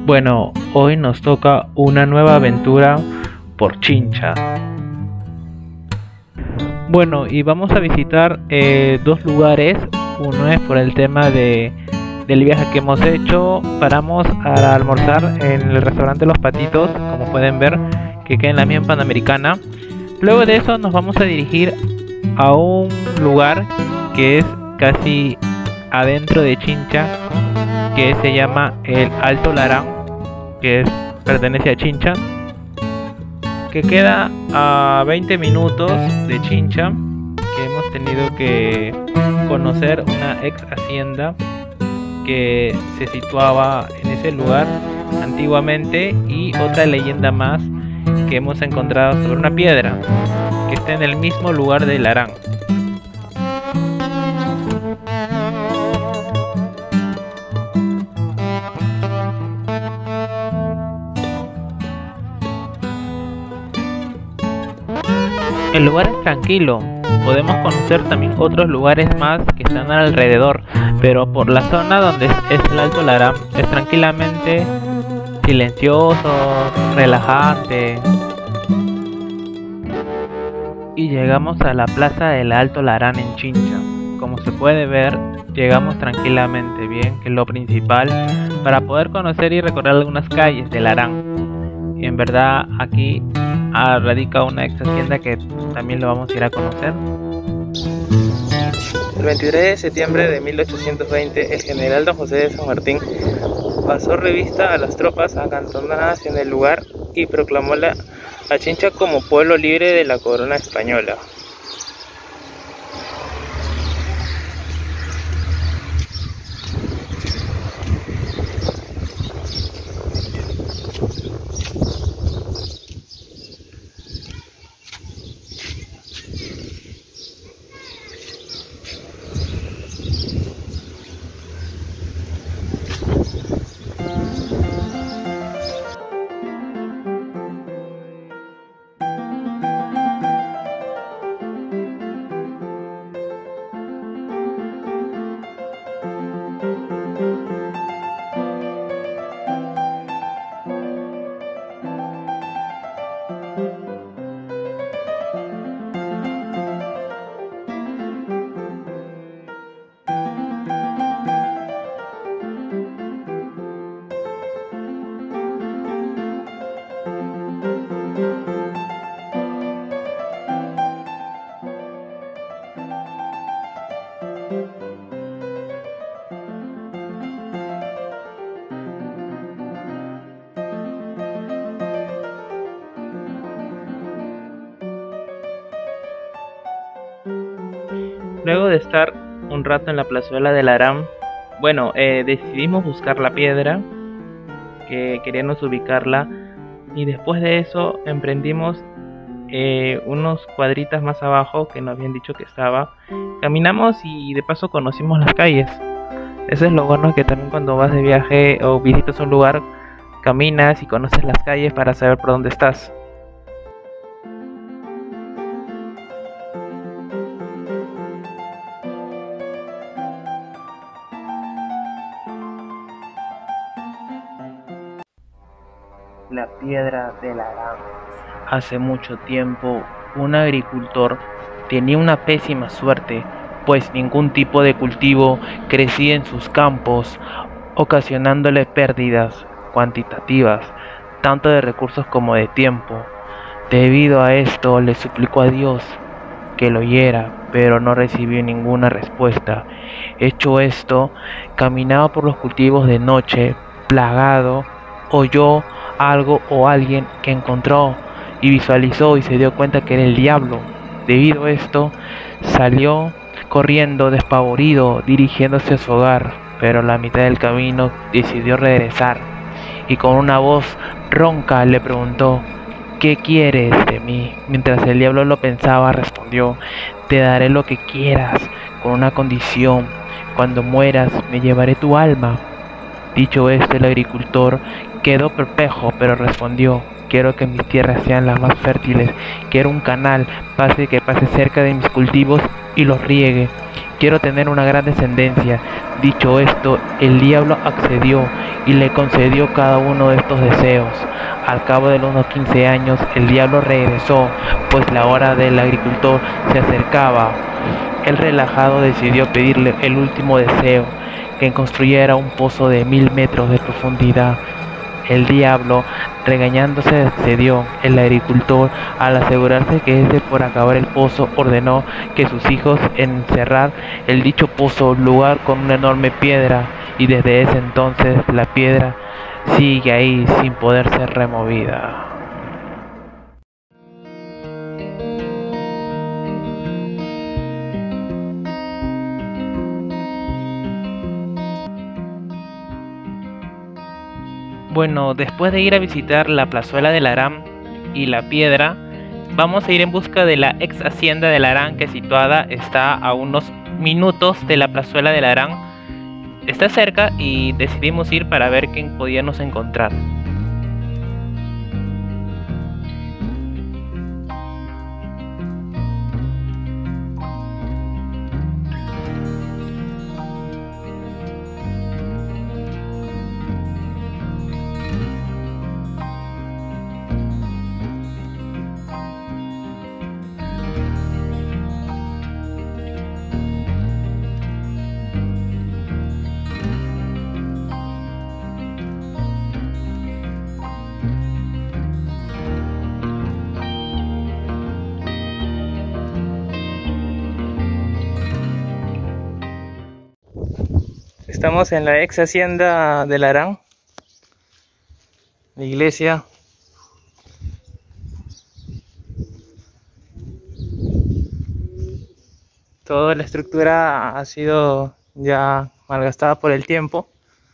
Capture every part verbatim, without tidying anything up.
Bueno, hoy nos toca una nueva aventura por Chincha. Bueno, y vamos a visitar eh, dos lugares. Uno es por el tema de, del viaje que hemos hecho. Paramos a almorzar en el restaurante Los Patitos, como pueden ver, que queda en la misma Panamericana. Luego de eso nos vamos a dirigir a un lugar que es casi adentro de Chincha, que se llama el Alto Larán, que es, pertenece a Chincha, que queda a veinte minutos de Chincha, que hemos tenido que conocer una ex hacienda que se situaba en ese lugar antiguamente, y otra leyenda más que hemos encontrado sobre una piedra que está en el mismo lugar del Larán. El lugar es tranquilo, podemos conocer también otros lugares más que están alrededor, pero por la zona donde es, es el Alto Larán es tranquilamente silencioso, relajante. Y llegamos a la plaza del Alto Larán en Chincha. Como se puede ver, llegamos tranquilamente bien, que es lo principal, para poder conocer y recorrer algunas calles del Larán. Y en verdad aquí ah, radica una ex hacienda que también lo vamos a ir a conocer. El veintitrés de septiembre de mil ochocientos veinte, el general Don José de San Martín pasó revista a las tropas acantonadas en el lugar y proclamó la, a Chincha como pueblo libre de la corona española. Luego de estar un rato en la plazuela del Larán, bueno, eh, decidimos buscar la piedra, que queríamos ubicarla, y después de eso emprendimos eh, unos cuadritas más abajo que nos habían dicho que estaba. Caminamos y de paso conocimos las calles. Eso es lo bueno, que también cuando vas de viaje o visitas un lugar, caminas y conoces las calles para saber por dónde estás. La piedra del Larán. Hace mucho tiempo, un agricultor tenía una pésima suerte, pues ningún tipo de cultivo crecía en sus campos, ocasionándole pérdidas cuantitativas, tanto de recursos como de tiempo. Debido a esto, le suplicó a Dios que lo oyera, pero no recibió ninguna respuesta. Hecho esto, caminaba por los cultivos de noche, plagado, oyó algo o alguien que encontró y visualizó y se dio cuenta que era el diablo. Debido a esto, salió corriendo despavorido, dirigiéndose a su hogar, pero a la mitad del camino decidió regresar y con una voz ronca le preguntó: ¿qué quieres de mí? Mientras el diablo lo pensaba, respondió: te daré lo que quieras, con una condición: cuando mueras me llevaré tu alma. Dicho esto, el agricultor quedó perplejo, pero respondió: quiero que mis tierras sean las más fértiles, quiero un canal pase que pase cerca de mis cultivos y los riegue, quiero tener una gran descendencia. Dicho esto, el diablo accedió y le concedió cada uno de estos deseos. Al cabo de unos quince años, el diablo regresó, pues la hora del agricultor se acercaba. El relajado decidió pedirle el último deseo, que construyera un pozo de mil metros de profundidad. El diablo, regañándose, accedió. El agricultor, al asegurarse que este por acabar el pozo, ordenó que sus hijos encerrar el dicho pozo lugar con una enorme piedra, y desde ese entonces la piedra sigue ahí sin poder ser removida. Bueno, después de ir a visitar la plazuela de Larán y la piedra, vamos a ir en busca de la ex hacienda de Larán, que situada está a unos minutos de la plazuela de Larán. Está cerca y decidimos ir para ver qué podíamos encontrar. Estamos en la ex hacienda de Larán, la iglesia. Toda la estructura ha sido ya malgastada por el tiempo.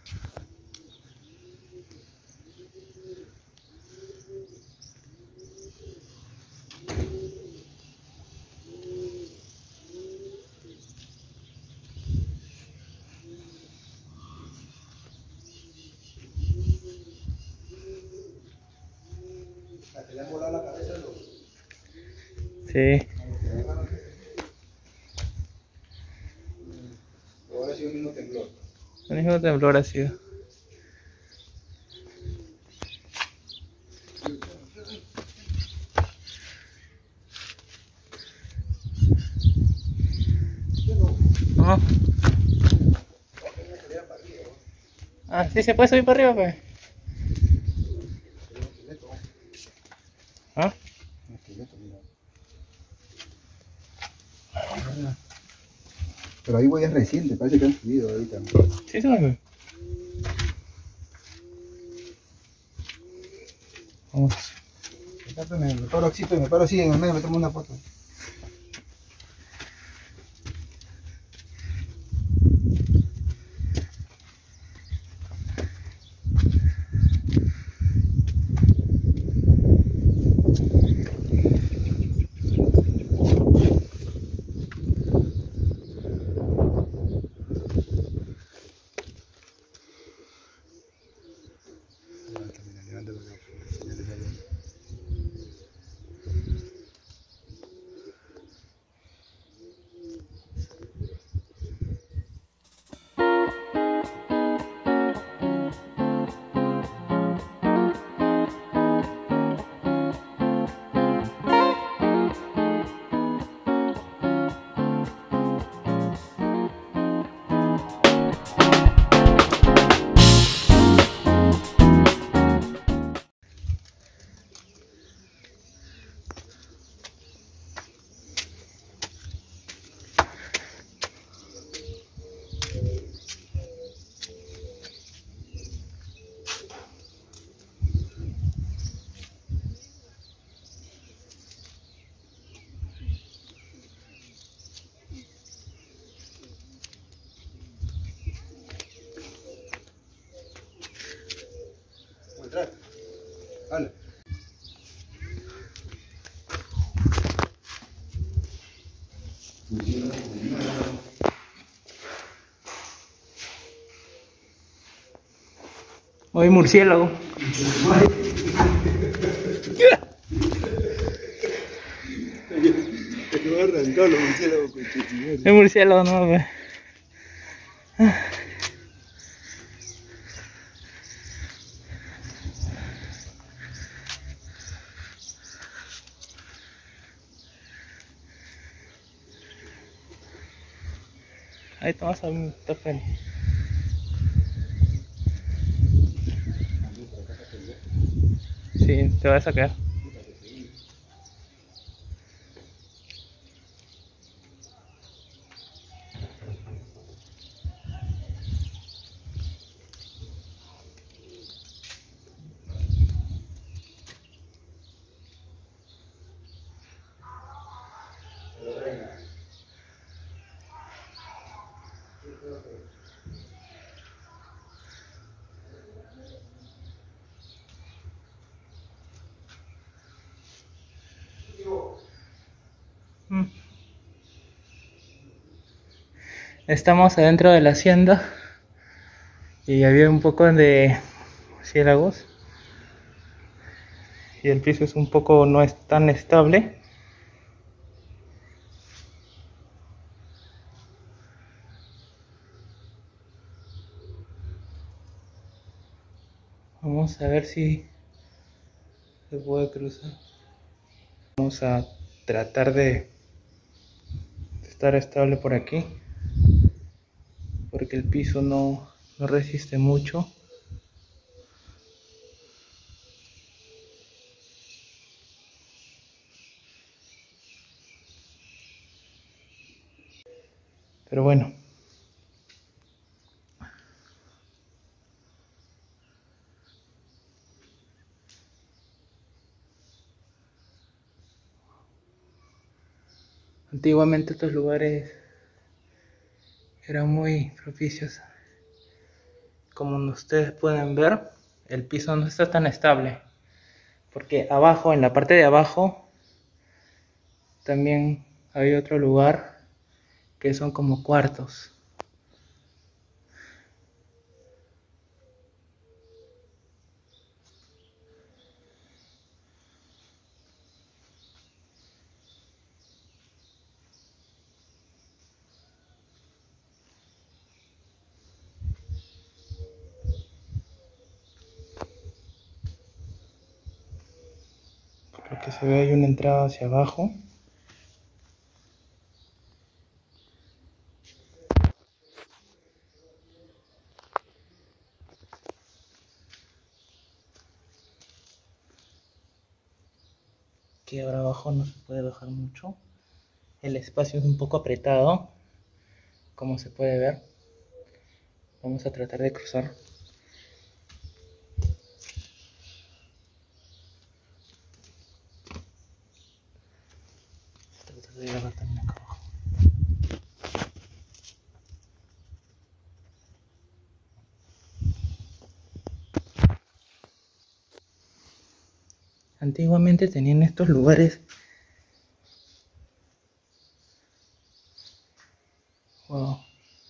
¿Le han volado la cabeza a los? Sí. Ahora ha sido el mismo temblor. El mismo temblor ha sido. ¿No? Ah, sí se puede subir para arriba, pues. ¿Ah? Pero ahí voy es reciente, parece que han subido ahorita. Sí, se me. Vamos. Me, me paro así, me paro así en el medio, me tomo una foto. Vale. Hoy murciélago. Te va a arrancar los murciélagos con chichimero. Es murciélago, no, pues. Ahí tomas a mí, está feliz. Sí, te vas a quedar. Estamos adentro de la hacienda y había un poco de murciélagos y el piso es un poco, no es tan estable. Vamos a ver si se puede cruzar. Vamos a tratar de estar estable por aquí, porque el piso no, no resiste mucho. Pero bueno. Antiguamente estos lugares eran muy propicios. Como ustedes pueden ver, el piso no está tan estable, porque abajo, en la parte de abajo, también hay otro lugar que son como cuartos. Lo que se ve, hay una entrada hacia abajo. Que ahora abajo no se puede bajar mucho. El espacio es un poco apretado, como se puede ver. Vamos a tratar de cruzar. Tratar de llegar también acá abajo. Antiguamente tenían estos lugares. Wow.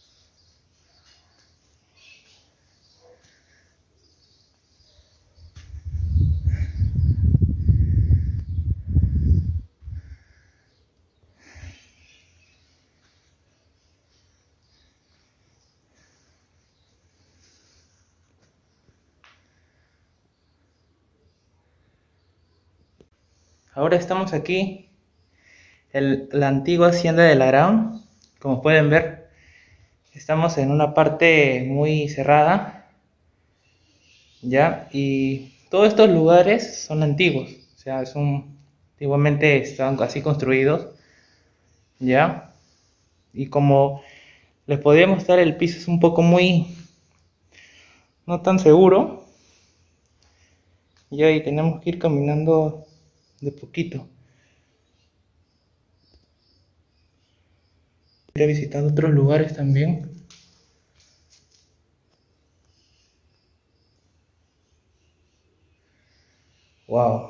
Ahora estamos aquí en la antigua hacienda de Larán. Como pueden ver, estamos en una parte muy cerrada, ¿ya? Y todos estos lugares son antiguos, o sea, son, antiguamente estaban así construidos, ¿ya? Y como les podría mostrar, el piso es un poco muy, no tan seguro, ¿ya? Y tenemos que ir caminando de poquito. He visitado otros lugares también. Wow.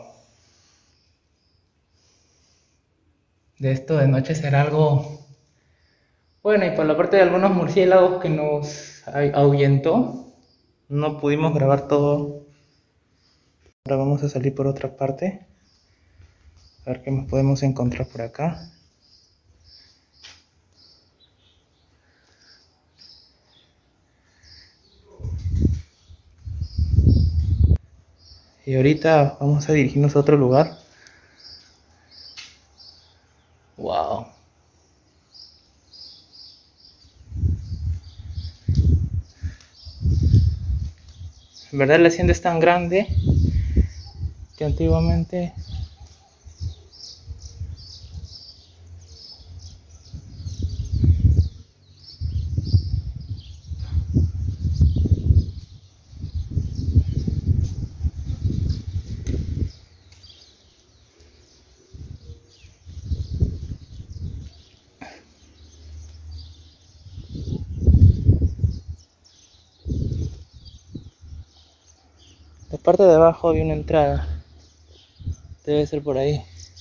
De esto de noche será algo bueno, y por la parte de algunos murciélagos que nos ahuyentó, no pudimos grabar todo. Ahora vamos a salir por otra parte, a ver qué más podemos encontrar por acá. Y ahorita vamos a dirigirnos a otro lugar. Wow. En verdad la hacienda es tan grande que antiguamente la parte de abajo había una entrada. Debe ser por ahí.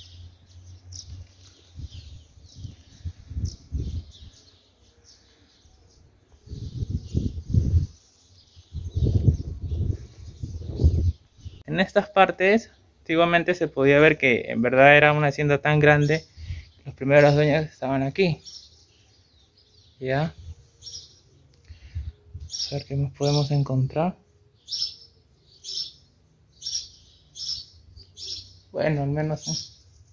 En estas partes, antiguamente se podía ver que en verdad era una hacienda tan grande que los primeros dueños estaban aquí. ¿Ya? Vamos a ver qué más podemos encontrar. Bueno, al menos... ¿no?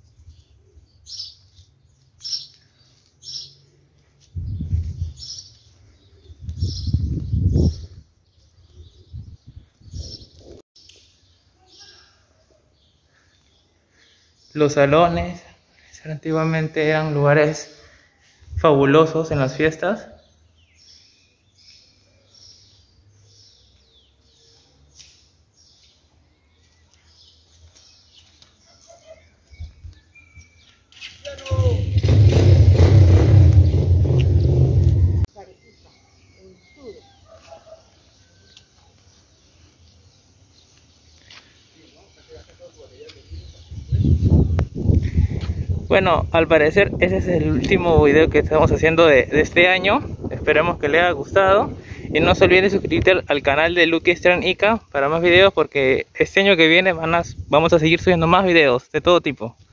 Los salones antiguamente eran lugares fabulosos en las fiestas. Bueno, al parecer ese es el último video que estamos haciendo de, de este año. Esperemos que les haya gustado. Y no se olviden de suscribirte al, al canal de Lucky Stern Ica para más videos, porque este año que viene van a, vamos a seguir subiendo más videos de todo tipo.